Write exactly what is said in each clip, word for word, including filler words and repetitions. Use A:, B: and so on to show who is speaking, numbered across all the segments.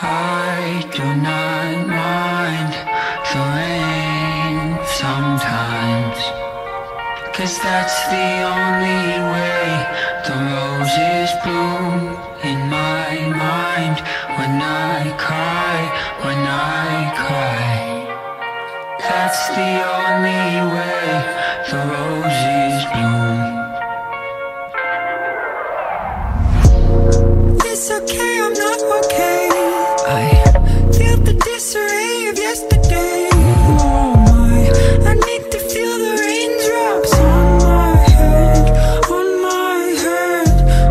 A: I do not mind the rain sometimes, 'cause that's the only way the roses bloom in my mind. When I cry, when I cry, that's the only way the roses bloom.
B: It's okay, I'm not okay.
A: I
B: feel the disarray of yesterday. Oh my, I need to feel the raindrops on my head, on my head.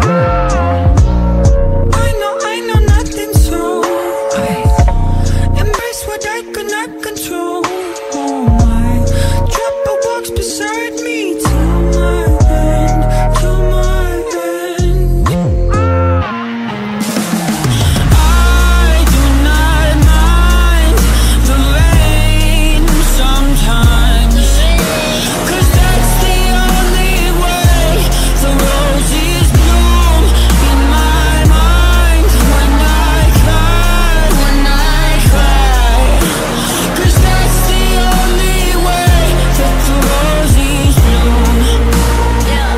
B: I know, I know nothing, so I embrace what I cannot control. Oh my, drop a walks beside me till my end, till my end. I do not mind the rain sometimes, 'cause that's the only way the roses bloom in my mind. When I cry, when I cry, 'cause that's the only way that the roses bloom. Yeah,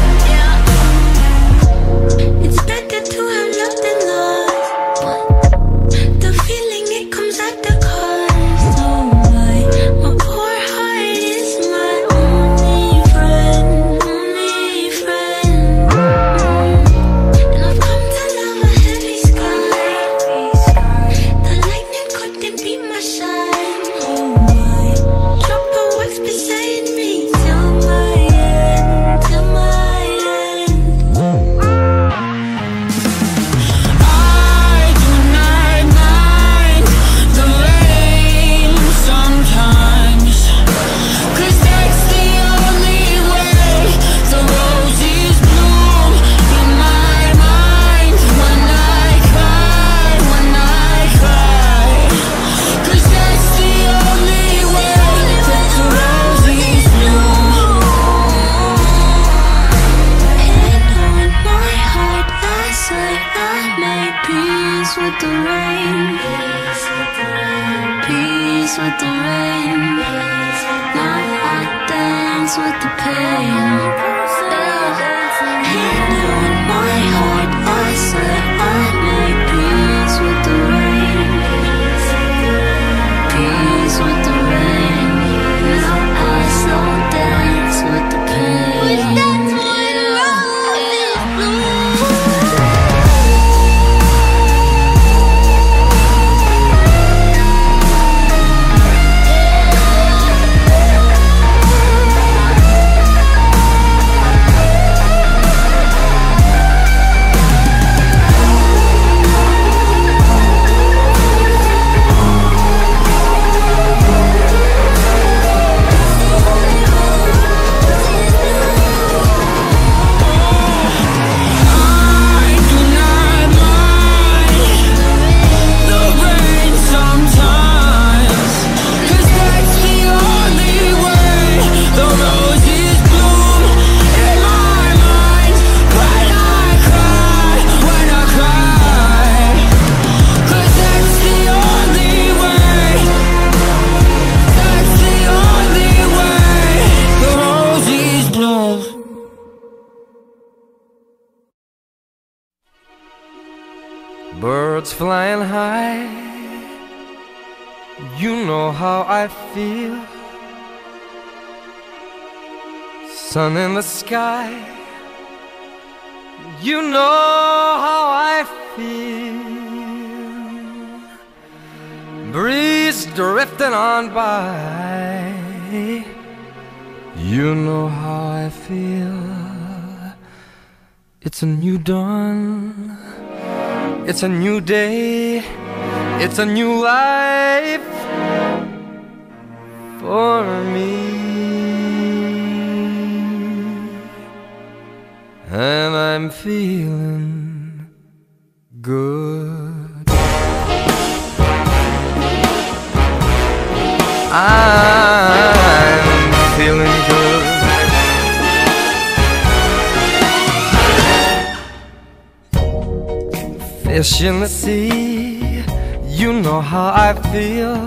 B: yeah. It's better to have loved than lost, but the feeling, it comes at the cost. Oh my, my poor heart is my only friend, only friend. And I've come to love a heavy sky. The lightning couldn't be my shine. Oh my, drop a wax beside me till my end, till my end. I do not mind the rain sometimes, 'cause that's the only way the roses bloom in my mind. When I cry, when I cry, 'cause that's the only way that the roses bloom. Hand on my heart, I say I made peace with the rain, peace with the rain. Now I dance with the pain. Hand on my heart, I say I made peace with the rain, peace with the rain. Now I slow dance with the pain. That's when roses bloom. I do not mind the rain sometimes, 'cause that's the only way the roses bloom in my mind. When I cry, when I cry, 'cause that's the only way, that's the only way the roses bloom.
C: Birds flying high, you know how I feel. Sun in the sky, you know how I feel. Breeze drifting on by, you know how I feel. It's a new dawn, it's a new day, it's a new life for me. And I'm feeling good. I'm feeling good. Fish in the sea, You know how I feel.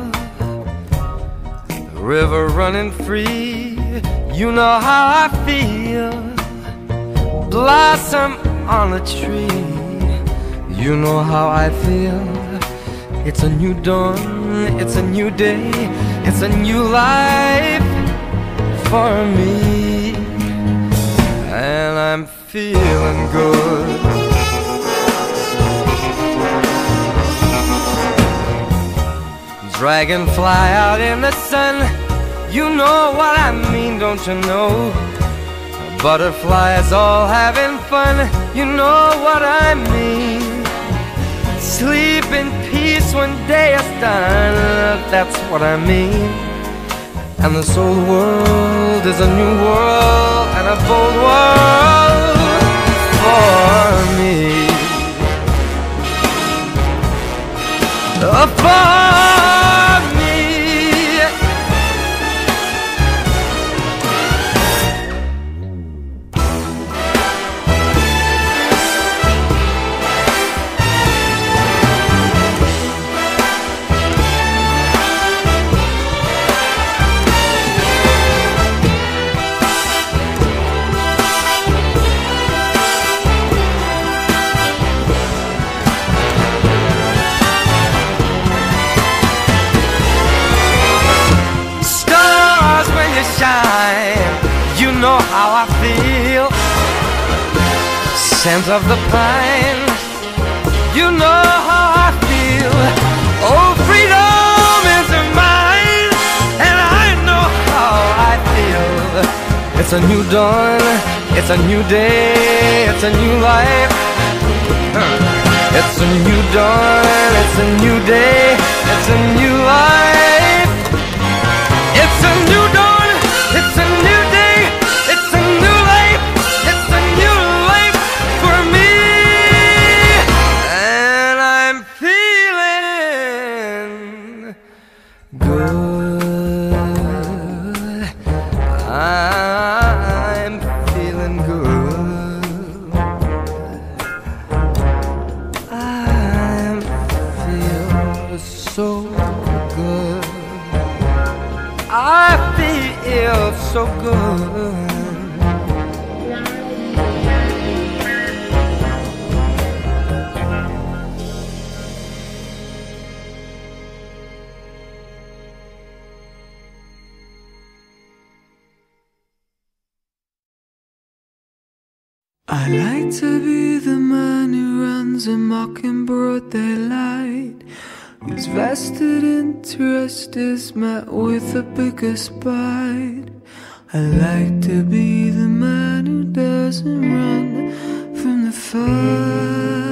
C: The river running free. You know how I feel. Blossom on a tree. You know how I feel. It's a new dawn, it's a new day, it's a new life for me. And I'm feeling good. Dragonfly out in the sun. You know what I mean, don't you know? Butterflies all having fun. You know what I mean. Sleep in peace when day is done. That's what I mean. And this old world is a new world and a bold world for me. Uh, for you know how I feel. Scent of the pine. You know how I feel. Oh, freedom is mine, and I know how I feel. It's a new dawn, it's a new day, it's a new life. It's a new dawn, it's a new day, it's a new life. It's a new dawn, it's a new day, it's a new life, it's a new life for me. And I'm feeling good. I'm feeling good. I feel so good. I feel so good.
A: I like to be the man who runs amok in broad daylight, whose vested interest is met with the biggest bite. I like to be the man who doesn't run from the fight.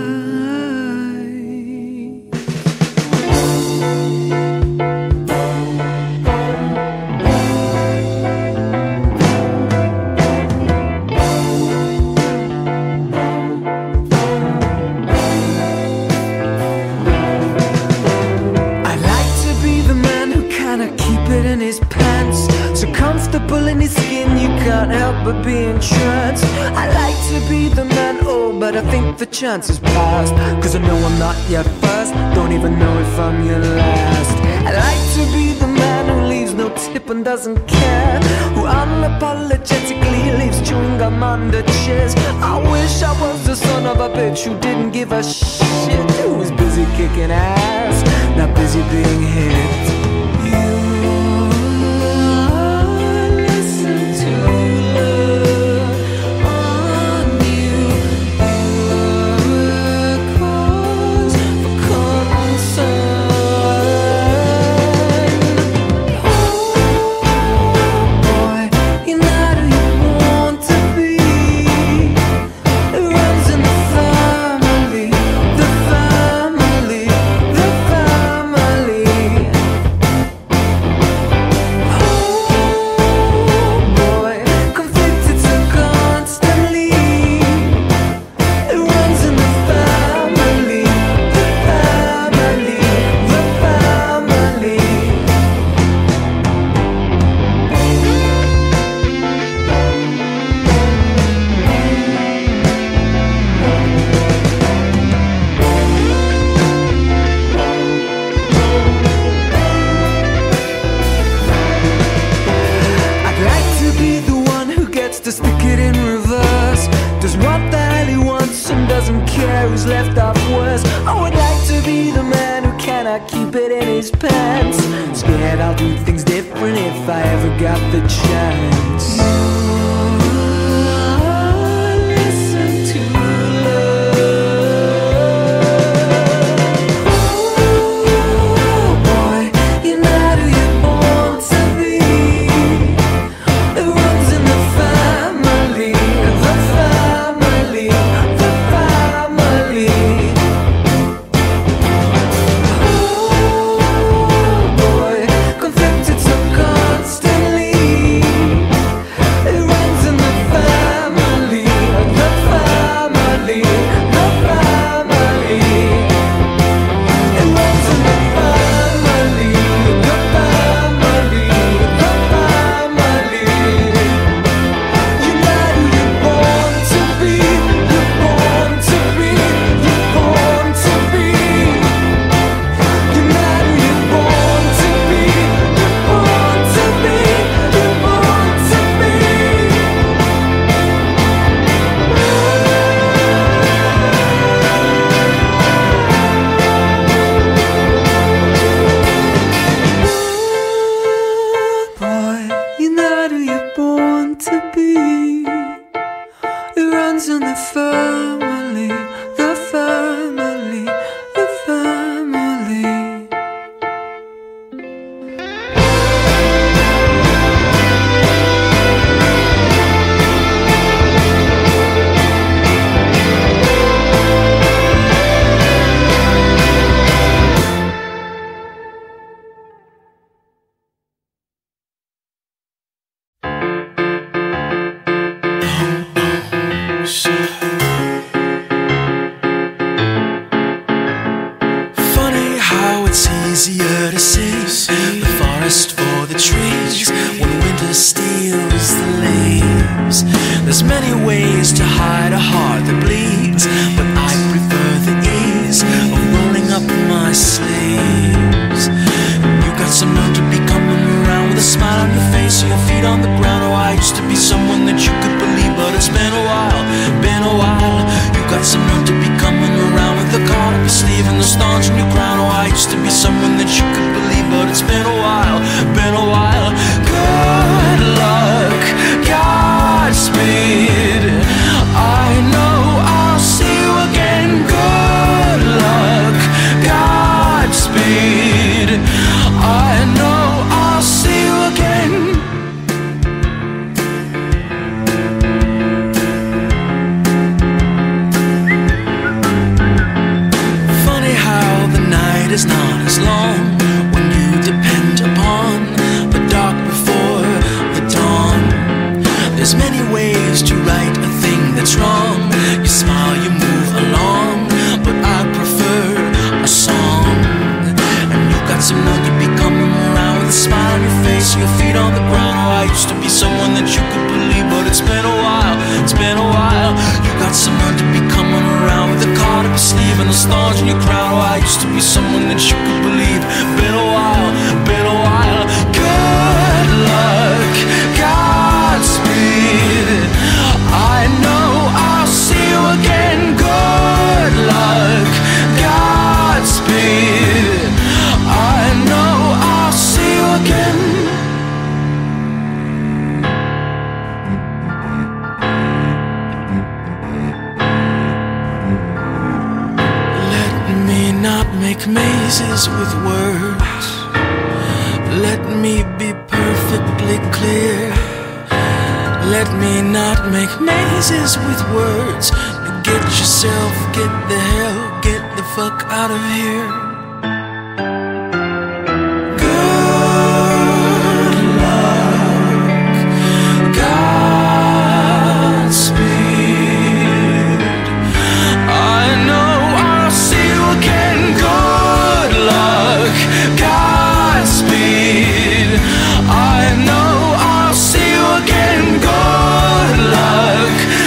A: In his pants, so comfortable in his skin you can't help but be entranced. I like to be the man, oh, but I think the chance is past, cause I know I'm not your first, don't even know if I'm your last. I like to be the man who leaves no tip and doesn't care, who unapologetically leaves chewing gum under chairs. I wish I was the son of a bitch who didn't give a shit, who was busy kicking ass, not busy being hit. You who's left off worse. I would like to be the man who cannot keep it in his pants. Scared I'll do things different if I ever got the chance.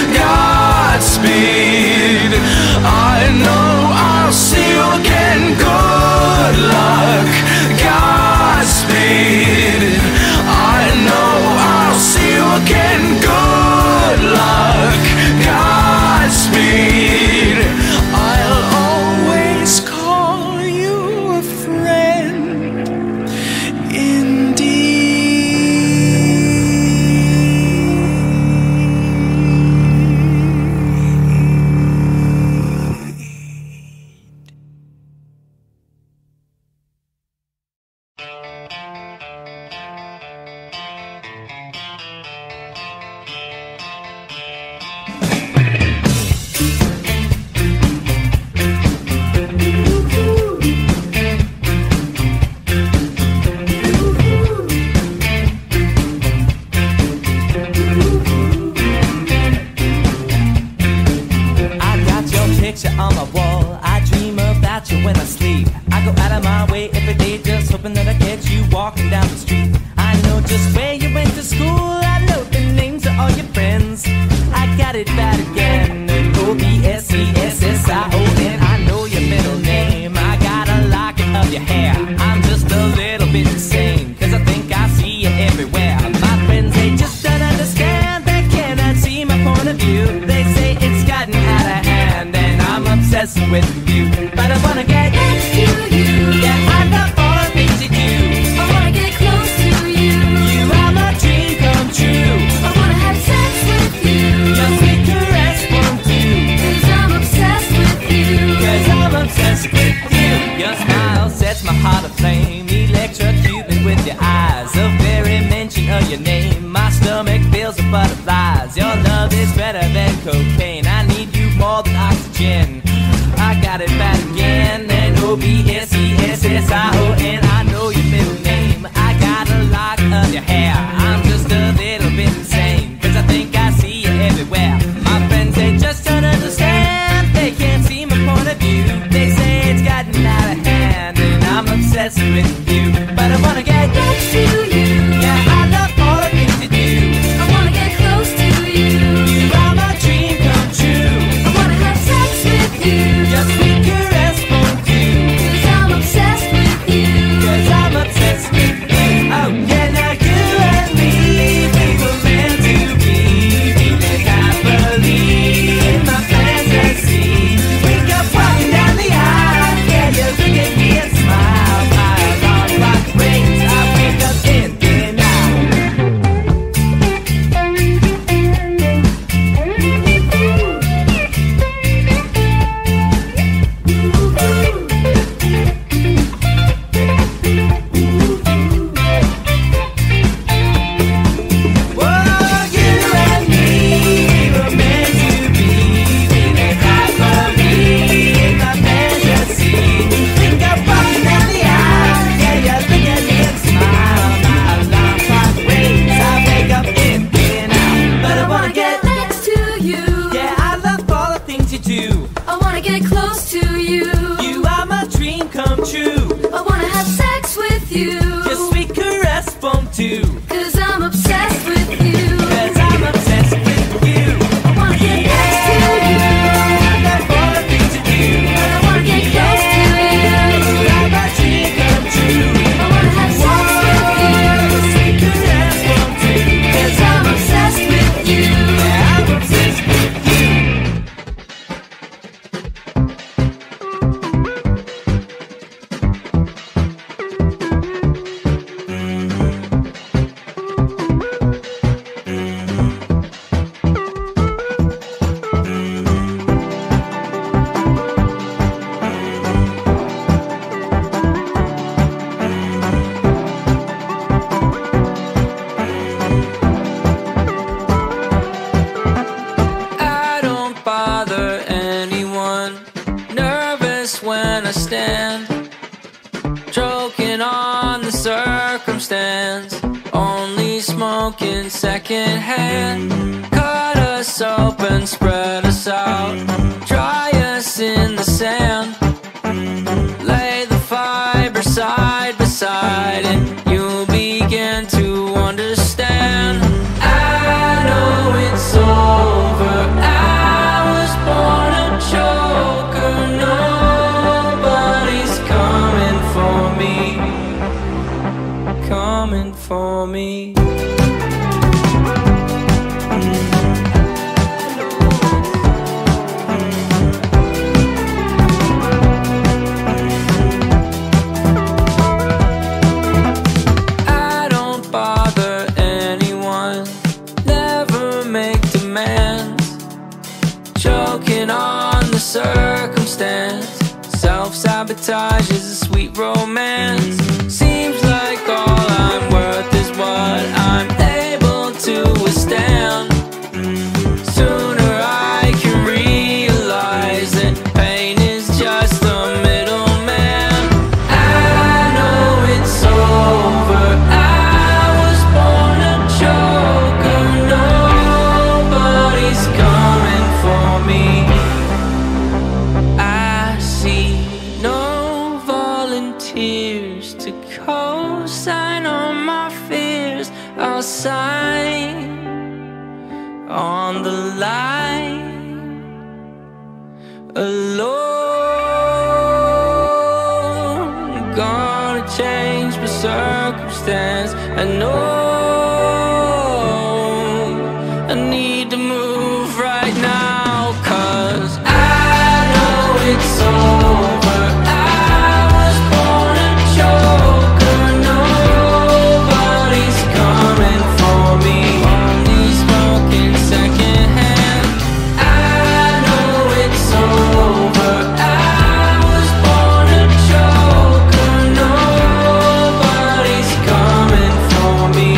C: I know I'll see you again. Go
D: way every day, just hoping that I catch you walking down the street. I know just where you went to school, I know the names of all your friends. I got it bad again, O B S E S S I O N. I know your middle name, I got a locket of your hair. I'm just a little bit insane, cause I think I see you everywhere. My friends, they just don't understand, they cannot see my point of view. They say it's gotten out of hand, and I'm obsessed with you. But I wanna get
B: next to you.
D: Yeah, I love all the things you do.
B: I wanna get close to you.
D: You are my dream come true.
B: I wanna have sex with you.
D: Your sweet caress won't do.
B: Cause I'm obsessed with you.
D: Cause I'm obsessed with you. Your smile sets my heart aflame. Electrocute me with your eyes. The very mention of your name, my stomach fills with butterflies. Your love is better than cocaine. I need you more than oxygen. I got it bad again. And O B S E S S I O N. I know your middle name, I got a lock of your hair. I'm just a little bit insane, cause I think I see you everywhere. My friends, they just don't understand, they can't see my point of view. They say it's gotten out of hand, and I'm obsessed with you. But I wanna get
B: Next to you.
D: Yeah, I love all the things you do.
B: I wanna get close to you.
D: You are my dream come true.
B: I wanna have sex with you.
D: Your sweet caress won't do.
B: Cause I'm obsessed with you.
D: Cause I'm obsessed with you. Oh yeah, now you and me, we were meant to be. Feeling happily in my fantasy. Wake up walking down the aisle. Yeah, you look at me and smile. My alarm clock rings. I wake up thinking now. Whoa, you and me, we were meant to be. Feeling happily in my fantasy. Think I'm walking down the aisle. Yeah, you look at me and smile. My alarm clock rings. I wake up thinking out. But I wanna get
B: Next to you.
D: yeah, I love all the things you do.
B: I wanna get close to you.
D: You are my dream come true.
B: I wanna have sex with you.
D: Your sweet caress won't do.
B: Cause I'm obsessed with you.
D: Cause I'm obsessed with you.
B: I wanna get next to you.
D: I love all the things you do.
B: I wanna get close to you.
D: You are my dream come true.
B: I wanna have sex with you.
D: Your sweet caress won't do.
B: Cause I'm obsessed with you.
D: Yeah, I'm obsessed with you. I don't bother anyone. Nervous when I stand, choking on the circumstance. Only smoking secondhand. Cut us open, spread us out, dry us in the sand. Lay the fiber side by side, and you'll begin to understand. I know it's over. I was born a joker. Nobody's coming for me. Coming for me. I don't bother anyone. Never make demands. Choking on the circumstance. Self-sabotage is a sweet romance. Seems like all I'm worth is what I
A: years to co-sign on my fears. I'll sign on the line alone. Gonna change my circumstance. I know I need to move right now, 'cause I know it's over. I was born a joker. Nobody's coming for me. Only smoking secondhand. I know it's over. I was born a joker. Nobody's coming for me.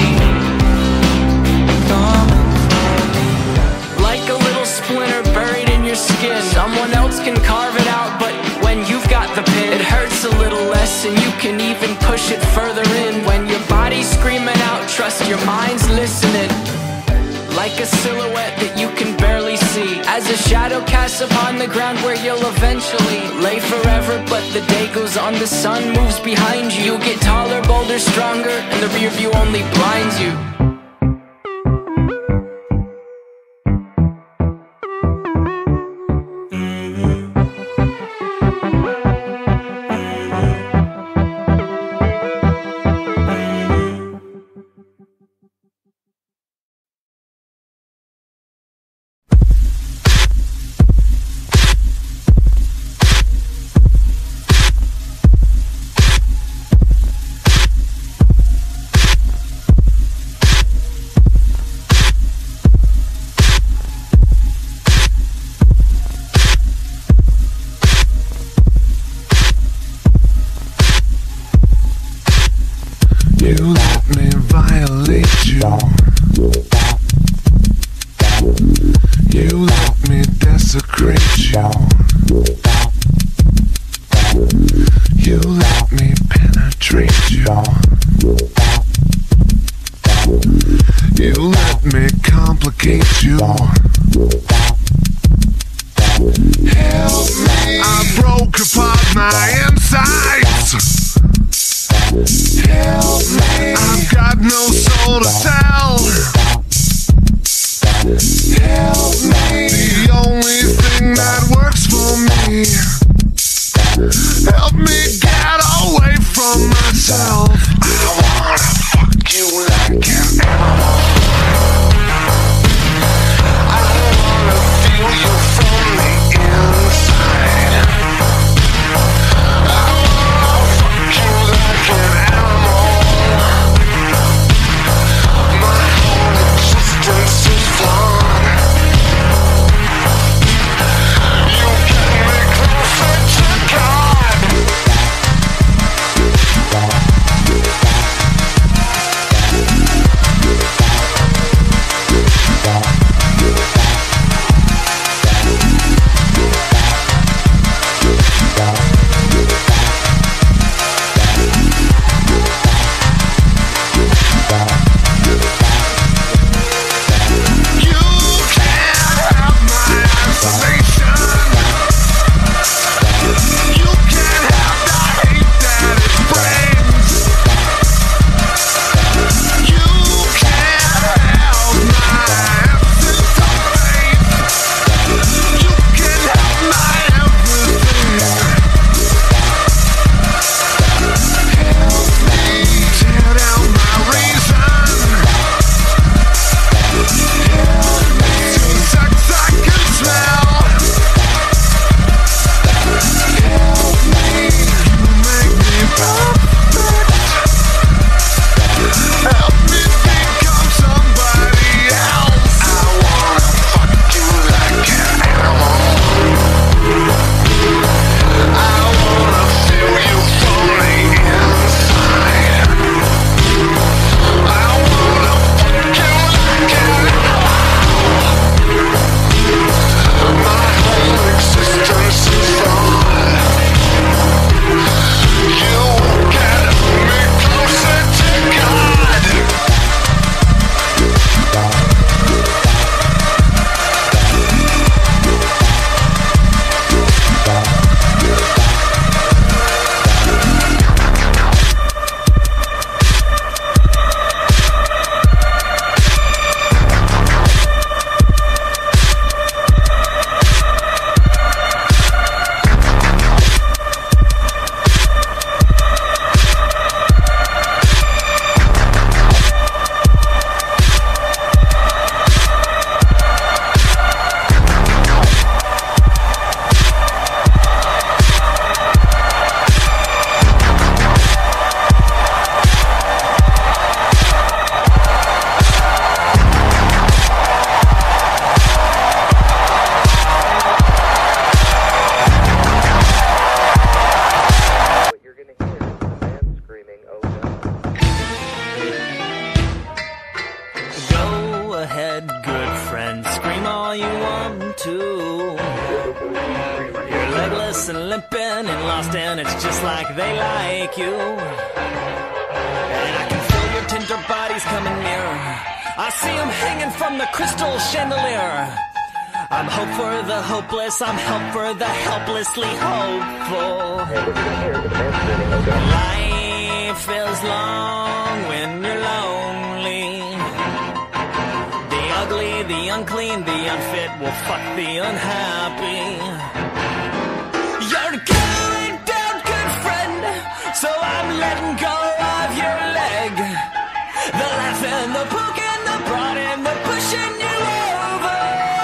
A: Coming for me. Like a little splinter buried in your skin. Someone else can carve it out, but when you've got the pin, it hurts a little less, and you can even push it further in. When your body's screaming out, trust your mind's listening. Like a silhouette that you can barely see, as a shadow casts upon the ground where you'll eventually lay forever. But the day goes on, the sun moves behind you. You get taller, bolder, stronger, and the rear view only blinds you.
E: You let me violate you. You let me desecrate you. You let me penetrate you. You let me complicate you. Help me. I broke apart my insides. Help me. I've got no soul to tell. Help me. The only thing that works for me. Help me get away from myself. I wanna fuck you like an animal. I wanna feel you from the inside. I wanna fuck you like an animal. My whole existence is flawed. You get me closer to God.
D: lost and it's just like they like you. And I can feel your tender bodies coming near. I see them hanging from the crystal chandelier. I'm hope for the hopeless, I'm help for the helplessly hopeful. Life is long when you're lonely. The ugly, the unclean, the unfit will fuck the unhappy. You're going down, good friend, so I'm letting go of your leg. The laugh and the poke and the prod and the pushing you over.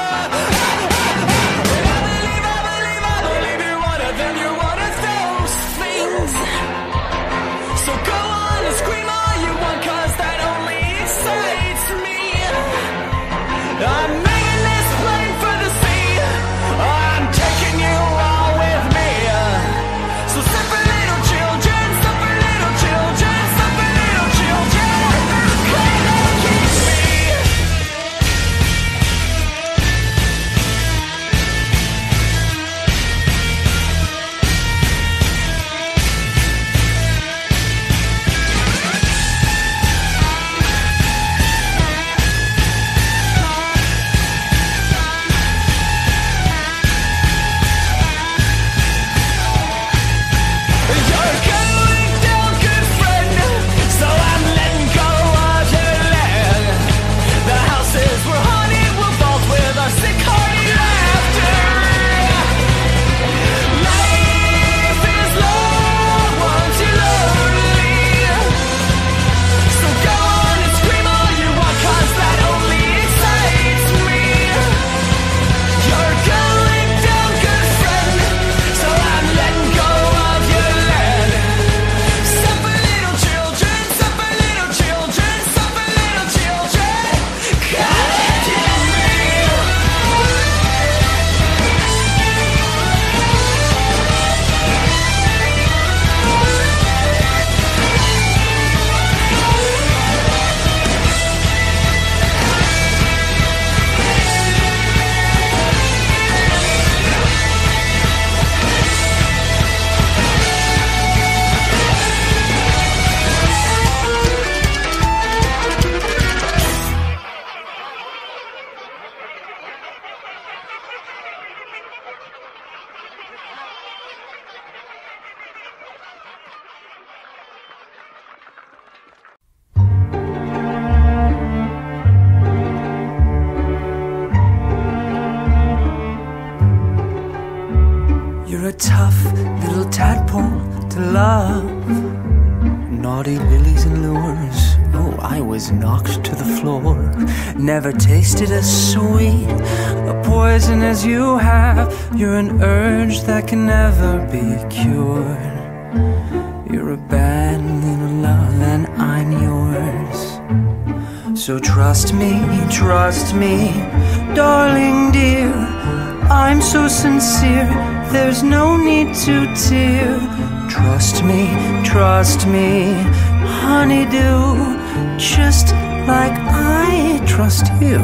D: So go on and scream all you want, cause that only excites me. I'm making this plane for the sea. I'm taking you all with me. So suffer little children, suffer little children, suffer little children. Come and keep me.
A: You're a tough little tadpole to love. Naughty lilies and lures. Oh, I was knocked to the floor. Never tasted as sweet a poison as you have. You're an urge that can never be cured. You're a bad little love and I'm yours. So trust me, trust me, darling dear. I'm so sincere, there's no need to tear. Trust me, trust me, honeydew, just like I trust you.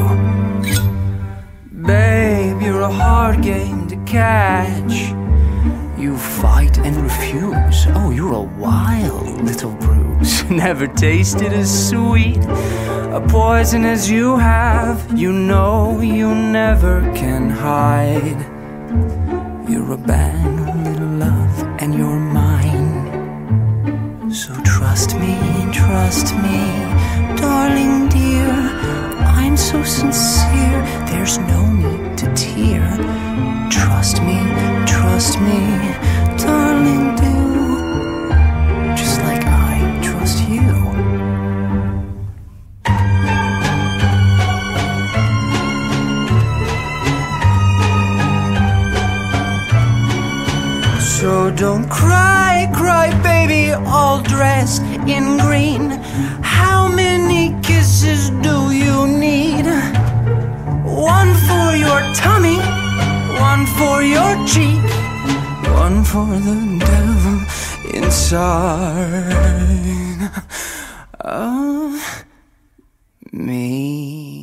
A: Babe, you're a hard game to catch. You fight and refuse. Oh, you're a wild little bruise. Never tasted as sweet a poison as you have. You know you never can hide. You're a bad little love and you're mine. So trust me, trust me, darling dear. I'm so sincere, there's no need to tear. Trust me, trust me, darling do, just like I trust you. So don't cry, cry baby, all dressed in green. How many kisses do you need? One for your tummy, one for your cheek, one for the devil inside of me.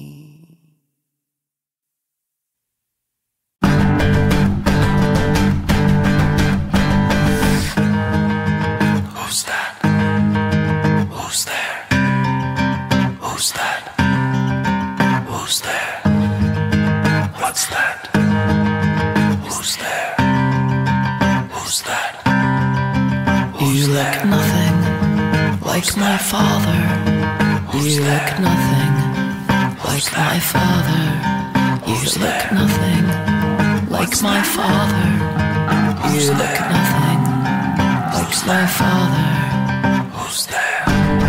A: look nothing like my father. You look nothing like my father. You look nothing like my father. You look nothing like my father.
E: Who's there?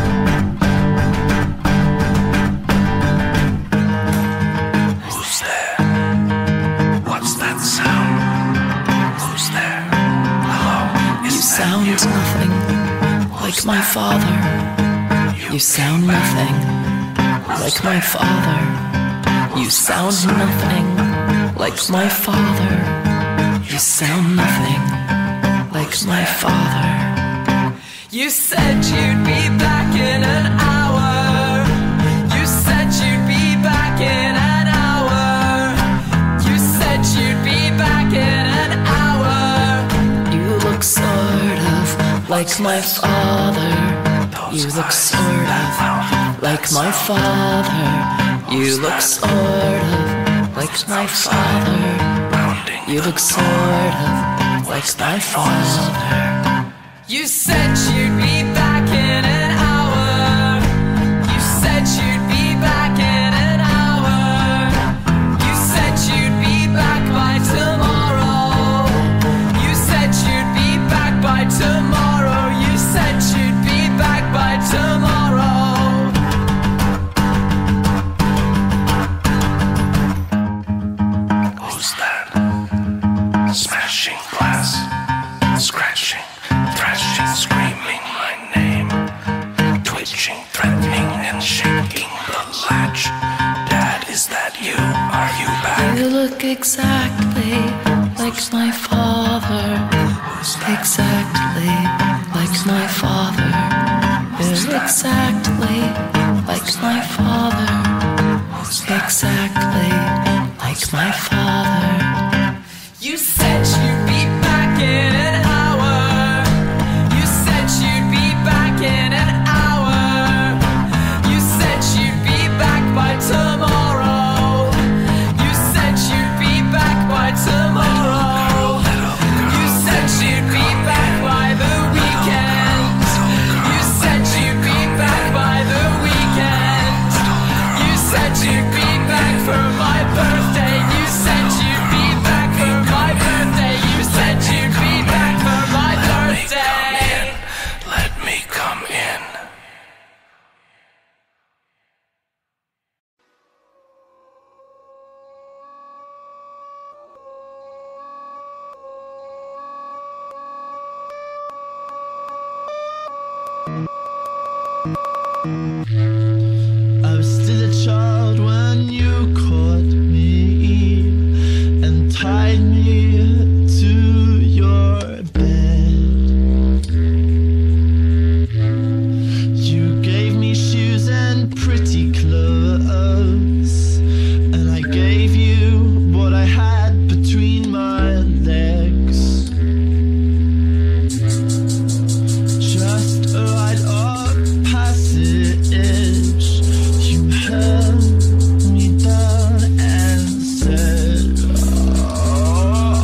E: Who's there? What's that sound? Who's there? Hello? Is
A: You
E: that
A: sound
E: you?
A: nothing like my father. You sound nothing like my father. You sound nothing like my father. You sound nothing like my father.
D: You said you'd be back in an hour. You said you'd be back in an hour. You said you'd be back in an hour.
A: You look sort of like my father. You look sort of like my father. You look sort of like my father. You look sort of like my father.
D: You said you'd be back in an hour. You said you'd be back in an hour. You said you'd be back by tomorrow. You said you'd be back by tomorrow. You said you'd be back by tomorrow.
E: Who's that? Smashing glass, scratching, thrashing, screaming my name, twitching, threatening, and shaking the latch. Dad, is that you? Are you back?
A: You look exactly like my father. Exactly like my father. You look exactly like my father. Exactly like my father.
D: You said you'd be back in an hour. You said you'd be back in an hour. You said you'd be back by tomorrow. You said you'd be back by tomorrow. You said you'd be back by the weekend. You said you'd be back by the weekend. You said you'd be back for my birthday. You said you'd be back for my birthday. You said you'd be back for my birthday.
E: Let me come in.
F: I was still a child when you caught me and tied me to your bed. You gave me shoes and pretty clothes, and I gave you what I had between my legs. Just a rite of passage. You held me down and said, oh,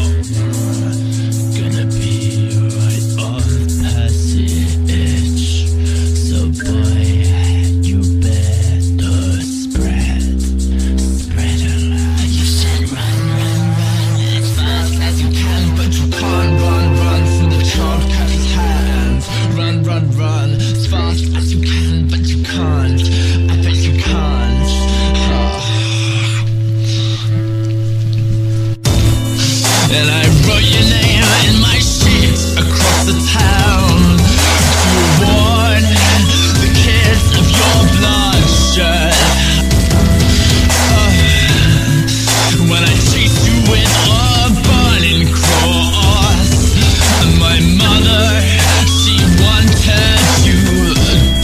F: gonna be a rite of passage. So boy, you better spread, spread around. You said run, run, run as fast as you can, but you can't run, run through the Childcatcher's hands. Run, run, run as fast as you can, but you can't. I bet you can't. Ah. And I wrote your name in my sheets across the town to warn the kids of your bloodshed. Ah. When I chased you with a burning cross, my mother, she wanted you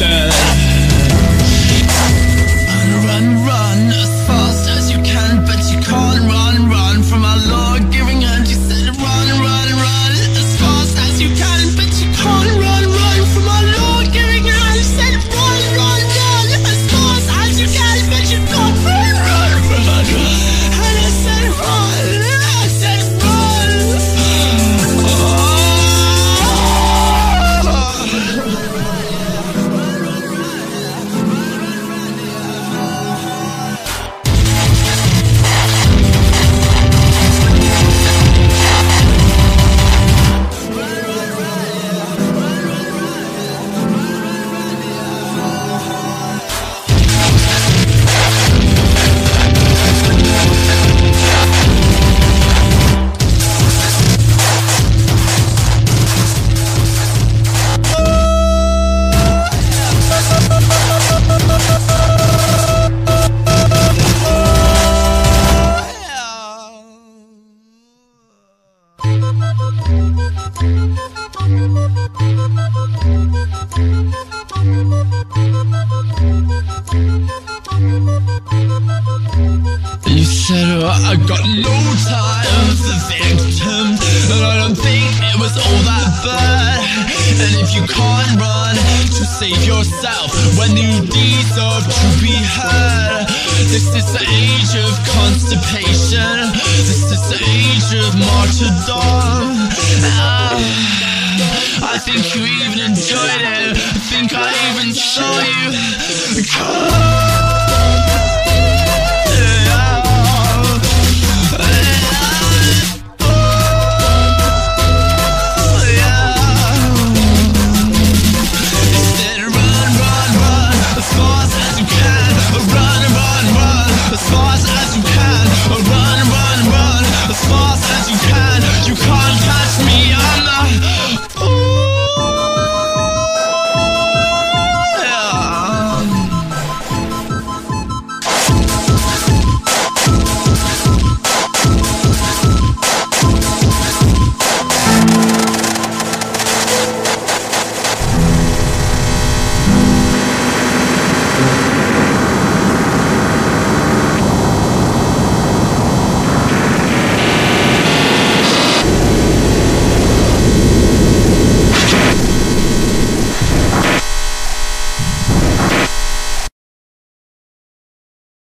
F: I got no time for victims, and I don't think it was all that bad. And if you can't run to save yourself when you deserve to be heard, this is the age of constipation. This is the age of martyrdom. Ah, I think you even enjoyed it. I think I even saw you. Come